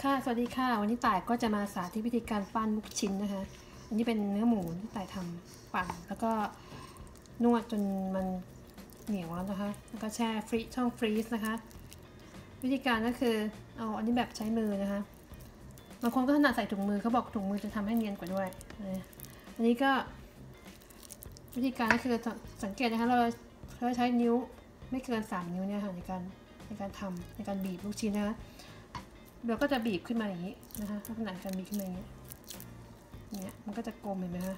ค่ะสวัสดีค่ะวันนี้ต่ายก็จะมาสาธิตวิธีการปั้นลูกชิ้นนะคะอันนี้เป็นเนื้อหมูที่ต่ายทำปั่นแล้วก็นวดจนมันเหนียวแล้วนะคะแล้วก็แช่ช่องฟรีซนะคะวิธีการก็คือเอาอันนี้แบบใช้มือนะคะบางคนก็ถนัดใส่ถุงมือเขาบอกถุงมือจะทำให้เนียนกว่าด้วยอันนี้ก็วิธีการก็คือสังเกตนะคะเราใช้นิ้วไม่เกิน3 นิ้วเนี่ยค่ะในการทำในการบีบลูกชิ้นนะคะเราก็จะบีบขึ้นมาอย่างนี้นะคะลักษณะการบีบขึ้นมาอย่างนี้เนี่ยมันก็จะกลมเห็นไหมคะ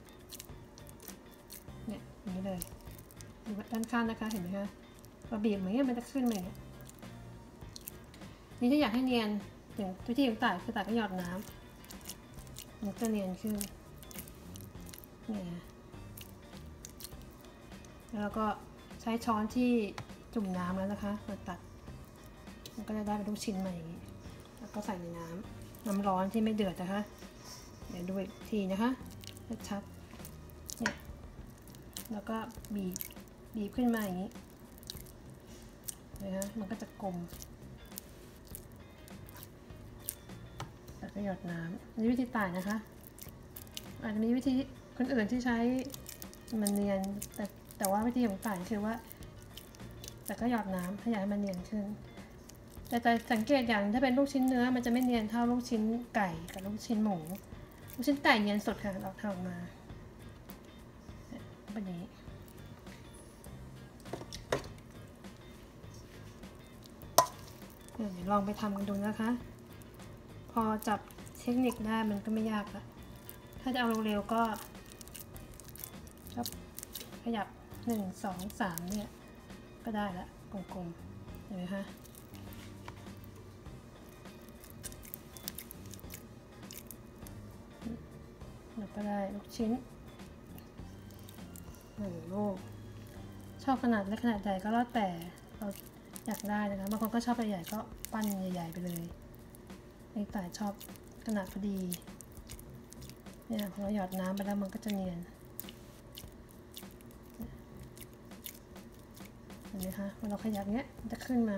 เนี่ยอย่างนี้เลยดูด้านข้างนะคะเห็นไหมคะพอบีบเหมือนนี้มันจะขึ้นมาอย่างนี้นี่ถ้าอยากให้เนียนอย่างวิธีของต่ายคือต่ายก็หยอดน้ำมันจะเนียนขึ้นเนี่ยแล้วก็ใช้ช้อนที่จุ่มน้ำแล้วนะคะมาตัดมันก็จะได้เป็นลูกชิ้นมาอย่างนี้แล้วก็ใส่ในน้ำร้อนที่ไม่เดือดนะคะเดี๋ยวดูอีกทีนะคะชัดเนี่ยแล้วก็บีบขึ้นมาอย่างนี้นะคะมันก็จะกลมแล้วก็หยดน้ำนี่วิธีต่ายนะคะอาจจะมีวิธีคนอื่นที่ใช้มันเนียนแต่ว่าวิธีของต่ายคือว่าแต่ก็หยอดน้ำถ้าอยากให้มันเนียนขึ้นแต่สังเกตอย่างถ้าเป็นลูกชิ้นเนื้อมันจะไม่เนียนเท่าลูกชิ้นไก่กับลูกชิ้นหมูลูกชิ้นไก่เนียนสดค่ะเราทำออกมาแบบนี้เดี๋ยวลองไปทำกันดูนะคะพอจับเทคนิคได้มันก็ไม่ยากละถ้าจะเอาเร็วๆก็ขยับ1 2 3เนี่ยก็ได้ละกลมๆเห็นไหมคะแล้วก็ได้ลูกชิ้น1 ลูกชอบขนาดเล็กขนาดใหญ่ก็แล้วแต่เราอยากได้นะคะบางคนก็ชอบใหญ่ๆก็ปั้นใหญ่ๆไปเลยในต่ายชอบขนาดพอดีเนี่ยพอเราหยอดน้ำไปแล้วมันก็จะเนียนเห็นไหมคะเวลาเราขยับเนี้ยมันจะขึ้นมา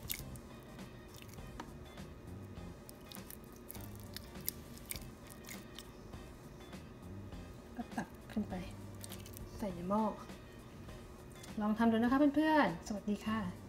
ก็ตักขึ้นไปใส่ในหม้อลองทำดูนะคะเพื่อนๆสวัสดีค่ะ